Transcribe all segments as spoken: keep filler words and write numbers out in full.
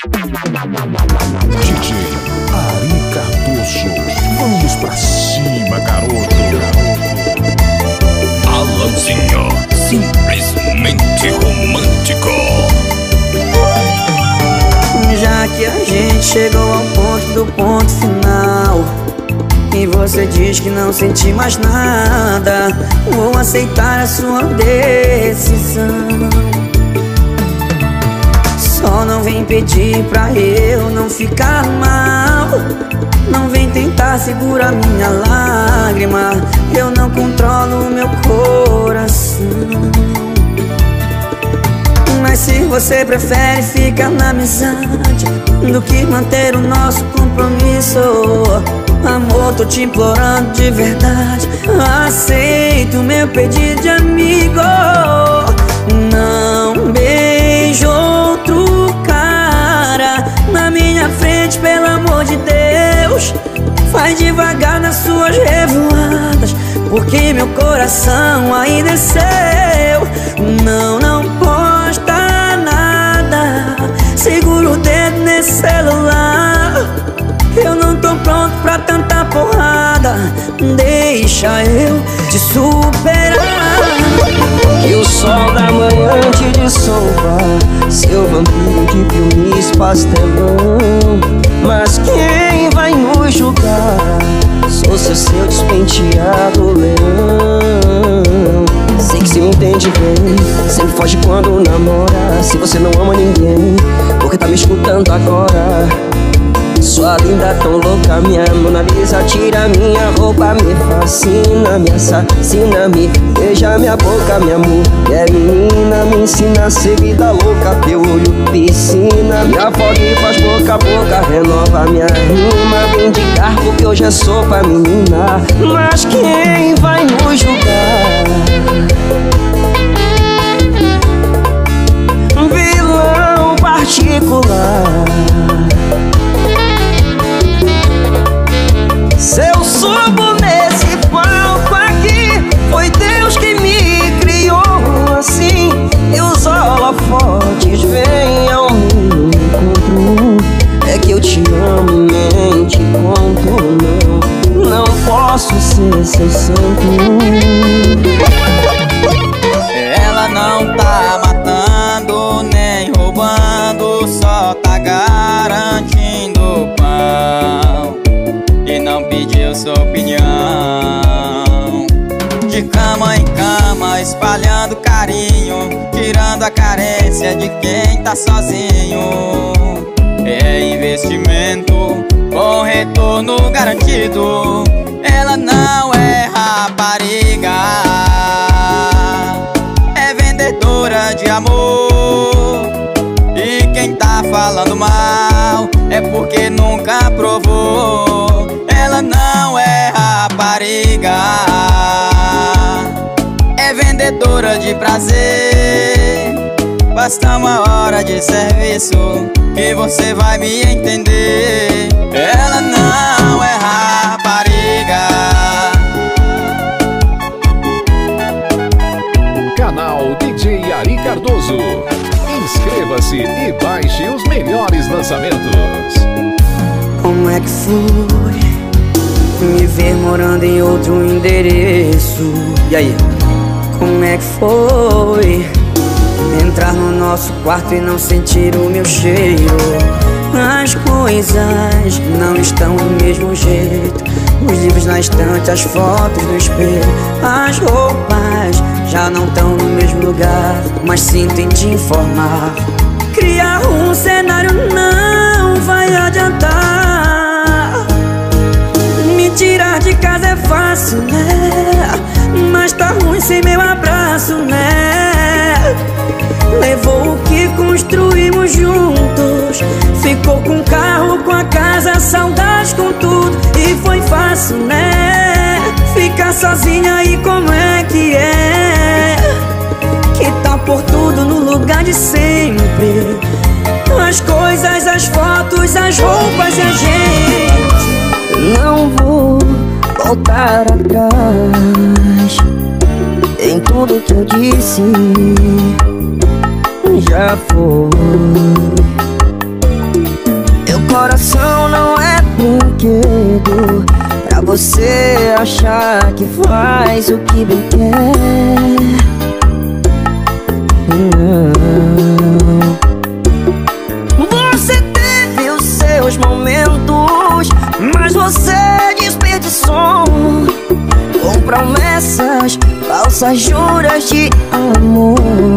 D J Ari Cardoso, vamos pra cima, garoto. Alanzinho, simplesmente romântico. Já que a gente chegou ao ponto do ponto final e você diz que não sente mais nada, vou aceitar a sua decisão. Só não vem pedir pra eu não ficar mal, não vem tentar segurar minha lágrima, eu não controlo o meu coração. Mas se você prefere ficar na amizade do que manter o nosso compromisso, amor, tô te implorando de verdade, aceita o meu pedido de amigo. Não beijo outro cara na minha frente, pelo amor de Deus. Faz devagar nas suas revoadas, porque meu coração ainda é seu. Não, não posta nada, segura o dedo nesse celular. Eu não tô pronto pra tanta porrada, deixa eu te superar. Que o sol da manhã te dissolva, seu vampiro de filmes pastelão. Mas quem vai nos julgar? Sou seu, seu despenteado leão. Sei que se me entende bem, sempre foge quando namora. Se você não ama ninguém, porque tá me escutando agora? Sua linda tão louca, minha Mona Lisa, tira minha roupa, me fascina, me assassina, me beija minha boca, minha mulher menina, me ensina a ser vida louca, teu olho piscina, me afoga e faz boca a boca, renova minha rima, vem de carro que hoje é sopa, menina. Mas quem vai nos julgar? Vilão particular. Se eu subo nesse palco aqui, foi Deus que me criou assim. E os holofotes vêm ao meu encontro. É que eu te amo, mente, conto, não, não posso ser seu santo. Ela não tá matando nem roubando, só tá garantindo pão e não pediu sua opinião. De cama em cama, espalhando carinho, tirando a carência de quem tá sozinho. É investimento com retorno garantido. Ela não é rapariga, é vendedora de amor. E quem tá falando mal é porque nunca provou. Ela não é rapariga, é vendedora de prazer. Basta uma hora de serviço que você vai me entender. Ela não é rapariga. Canal D J Ari Cardoso. Inscreva-se e baixe os melhores lançamentos. Como é que foi me ver morando em outro endereço? E aí? Como é que foi entrar no nosso quarto e não sentir o meu cheiro? As coisas não estão do mesmo jeito, os livros na estante, as fotos no espelho, as roupas já não estão no mesmo lugar, mas sinto em te informar. Criar um cenário não vai adiantar. Me tirar de casa é fácil, né? Mas tá ruim sem meu abraço, né? Levou o que construímos juntos, ficou com o carro, com a casa, saudade com tudo. E foi fácil, né? Ficar sozinha e como é que é? Que tá por tudo no lugar de sempre, as coisas, as fotos, as roupas e a gente. Não vou voltar atrás em tudo que eu disse. Já foi. coração não é brinquedo pra você achar que faz o que bem quer. Não. Você teve os seus momentos, mas você desperdiçou com promessas, falsas juras de amor.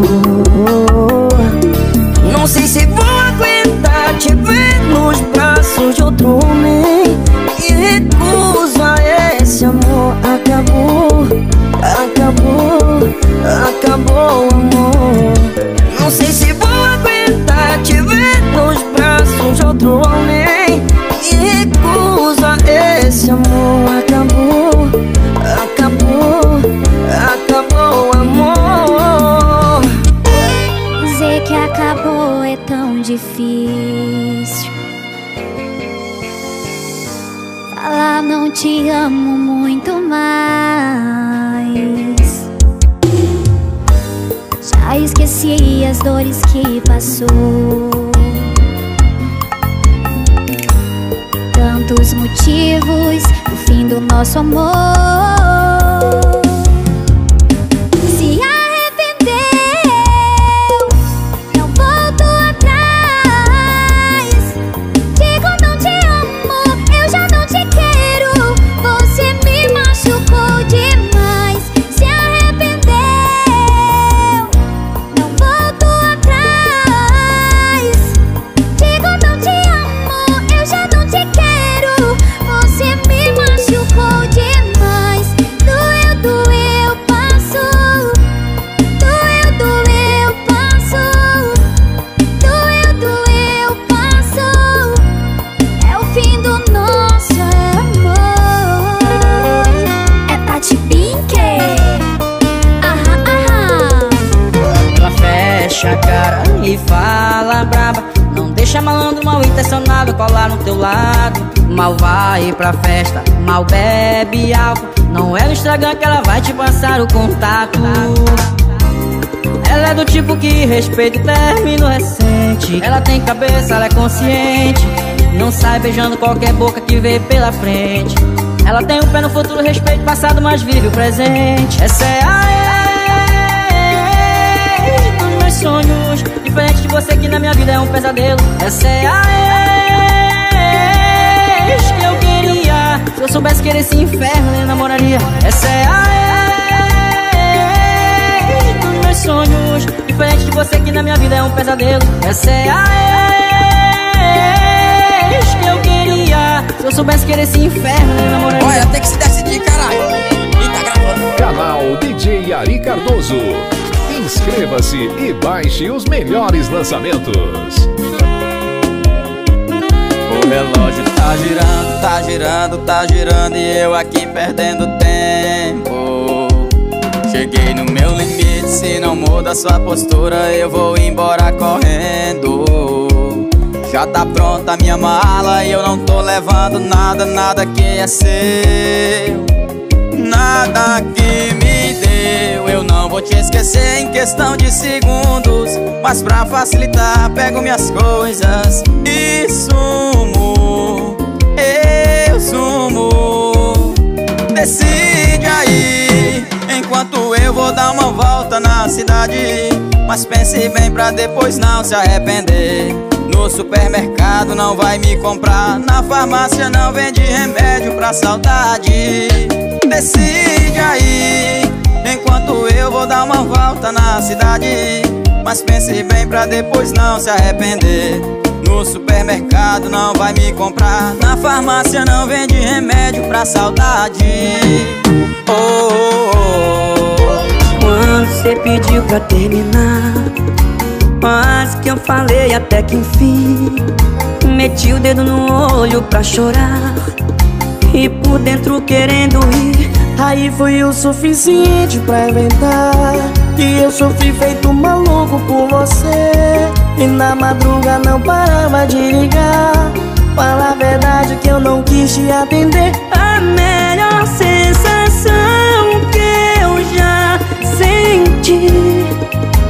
Não sei se vou aguentar te ver nos braços de outro homem e recusa esse amor. Acabou, acabou, acabou o amor. Não sei se vou aguentar te ver nos braços de outro homem e recusa esse amor. Acabou, acabou, acabou o amor. Dizer que acabou é tão difícil. Falar não te amo muito mais. Já esqueci as dores que passou. Tantos motivos do fim do nosso amor. Se arrependeu, não volto atrás. Digo não te amo, eu já não te quero. Você me machucou demais. Se arrependeu, não volto atrás. Digo não te amo, eu já não te quero. Você me machucou demais. Doeu, doeu, passou. Doeu, doeu, passou. Doeu, doeu, passou. É o fim do nosso amor. É Tati Pink. Aham, aham. Ela fecha a cara e fala braba. Não deixa malandro mal intencionado colar no teu lado. Mal vai pra festa, mal bebe álcool. Não é no Instagram que ela vai te passar o contato. Ela é do tipo que respeita o término recente. Ela tem cabeça, ela é consciente. Não sai beijando qualquer boca que vê pela frente. Ela tem um pé no futuro, respeito o passado, mas vive o presente. Essa é a ex dos meus sonhos. Diferente de você que na minha vida é um pesadelo. Essa é a ex que eu queria. Se eu soubesse que era esse inferno, eu namoraria. Essa é a ex dos meus sonhos. Diferente de você que na minha vida é um pesadelo. Essa é a ex que eu queria. Se eu soubesse que era esse inferno, eu namoraria. Olha, tem que se decidir, caralho. E tá gravando. Canal D J Ari Cardoso. Inscreva-se e baixe os melhores lançamentos. O relógio tá girando, tá girando, tá girando e eu aqui perdendo tempo. Cheguei no meu limite, se não muda sua postura eu vou embora correndo. Já tá pronta a minha mala e eu não tô levando nada, nada que é seu. Nada que me deu, eu não vou te esquecer em questão de segundos. Mas pra facilitar, pego minhas coisas e sumo. Eu sumo. Decide aí, enquanto eu vou dar uma volta na cidade. Mas pense bem pra depois não se arrepender. No supermercado não vai me comprar, na farmácia não vende remédio pra saudade. Decide aí, enquanto eu vou dar uma volta na cidade. Mas pense bem pra depois não se arrepender. No supermercado não vai me comprar, na farmácia não vende remédio pra saudade. Oh, oh, oh. Quando você pediu pra terminar, quase que eu falei até que enfim. Meti o dedo no olho pra chorar e por dentro querendo rir. Aí foi o suficiente pra inventar que eu sofri feito maluco por você. E na madruga não parava de ligar. Fala a verdade que eu não quis te atender. A melhor sensação que eu já senti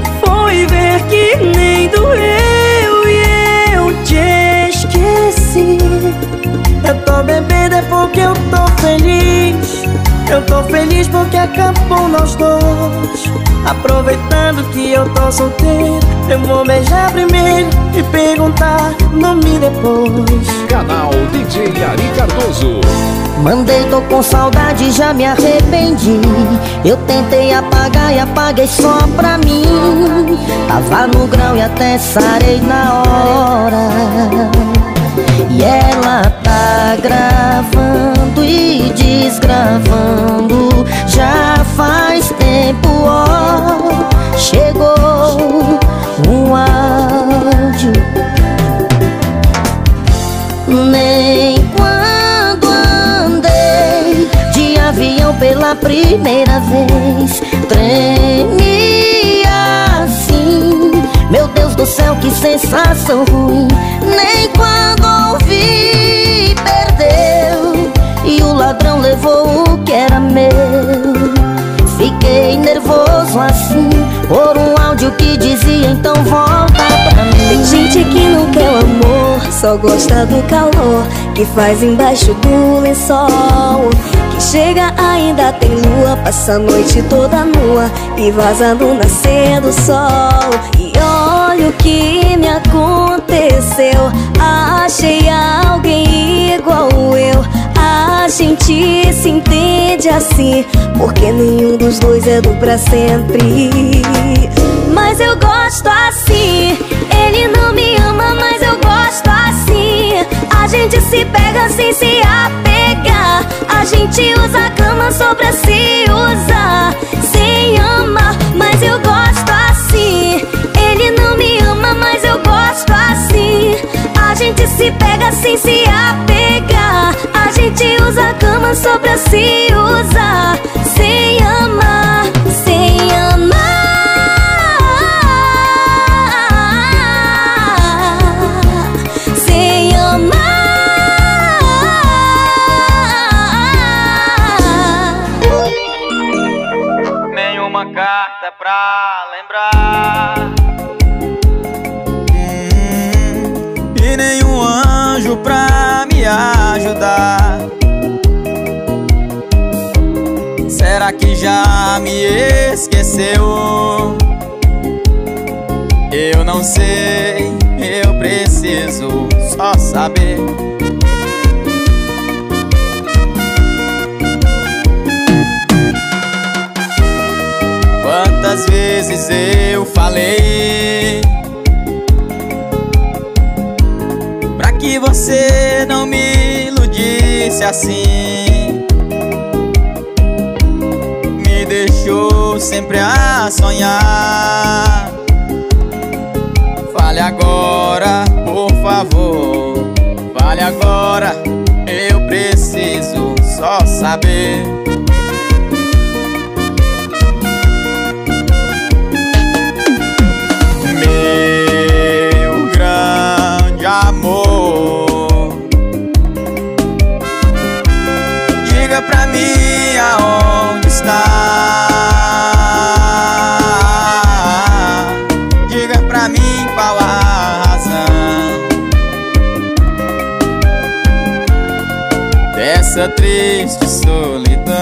foi ver que nem doeu e eu te esqueci. Eu tô feliz porque acabou nós dois. Aproveitando que eu tô solteiro, eu vou beijar primeiro e perguntar nome depois. Canal D J Ari Cardoso. Mandei, tô com saudade, já me arrependi. Eu tentei apagar e apaguei só pra mim. Tava no grau e até sarei na hora. E ela tá gravando e desgravando. Já faz tempo, ó, chegou um áudio. Nem quando andei de avião pela primeira vez tremi assim. Meu Deus do céu, que sensação ruim. Nem quando ouvi, perdeu, e o ladrão levou o que era meu. Fiquei nervoso assim por um áudio que dizia: então volta pra mim. Tem gente que não quer o amor, só gosta do calor que faz embaixo do lençol. Que chega ainda tem lua, passa a noite toda nua e vaza no nascer do sol. E olha o que me aconteceu, achei alguém igual eu. A gente se entende assim, porque nenhum dos dois é do pra sempre. Mas eu gosto assim, ele não me ama, mas eu gosto assim. A gente se pega sem se apegar. A gente usa a cama só pra se usar, sem amar. Mas eu gosto assim, ele não me ama, mas eu gosto assim. A gente se pega sem se apegar. A gente usa a cama só pra se usar, sem amar, sem amar, sem amar. Nenhuma carta pra lembrar, hum, e nenhum anjo pra me ajudar. Será que já me esqueceu? Eu não sei, eu preciso só saber. Quantas vezes eu falei pra que você não me iludisse assim. Me deixou sempre a sonhar. Fale agora, por favor. Fale agora, eu preciso só saber. Meu grande amor, diga pra mim aonde está. Diga pra mim qual a razão dessa triste solidão.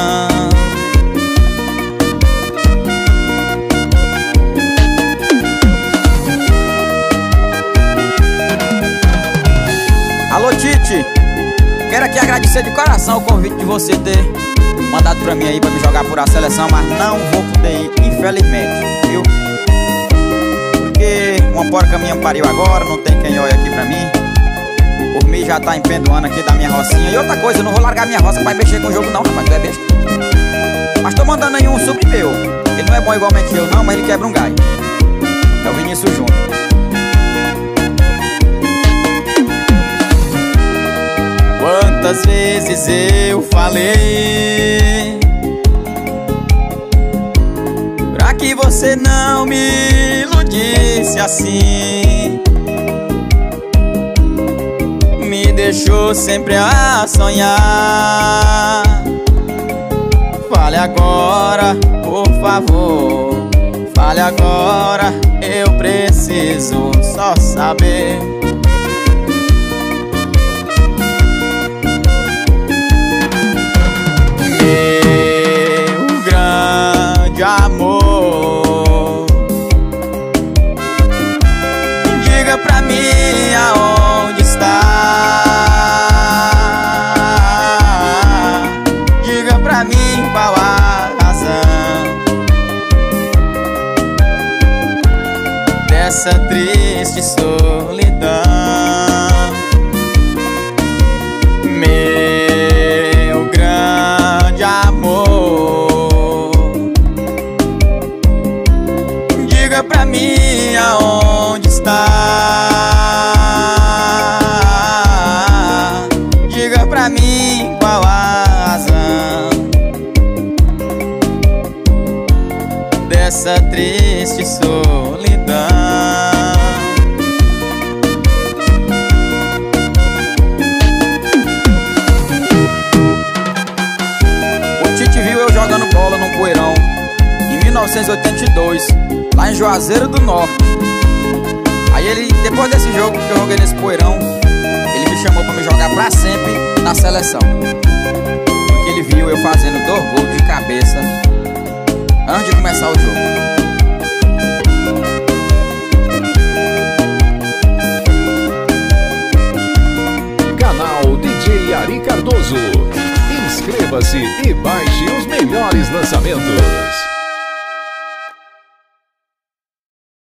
Alô, Tite, quero aqui agradecer de coração o convite de você ter mandado pra mim aí pra me jogar por a seleção, mas não vou poder ir, infelizmente, viu? Porque uma porca minha pariu agora, não tem quem olhe aqui pra mim. Por mim já tá empendoando aqui da minha rocinha. E outra coisa, eu não vou largar minha roça pra mexer com o jogo não, rapaz, tu é besta. Mas tô mandando aí um sobre meu. Ele não é bom igualmente eu não, mas ele quebra um galho. É o Vinícius Júnior. Quantas vezes eu falei pra que você não me iludisse assim. Me deixou sempre a sonhar. Fale agora, por favor. Fale agora, eu preciso só saber. Yeah. dois, lá em Juazeiro do Norte. Aí ele, depois desse jogo que eu joguei nesse poeirão, ele me chamou pra me jogar pra sempre na seleção. Porque ele viu eu fazendo dois gols de cabeça antes de começar o jogo. Canal D J Ari Cardoso. Inscreva-se e baixe os melhores lançamentos.